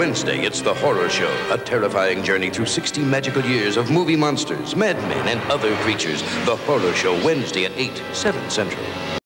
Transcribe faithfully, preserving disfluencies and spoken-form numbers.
Wednesday, it's the horror show. A terrifying journey through sixty magical years of movie monsters, madmen, and other creatures. The horror show, Wednesday at eight, seven Central.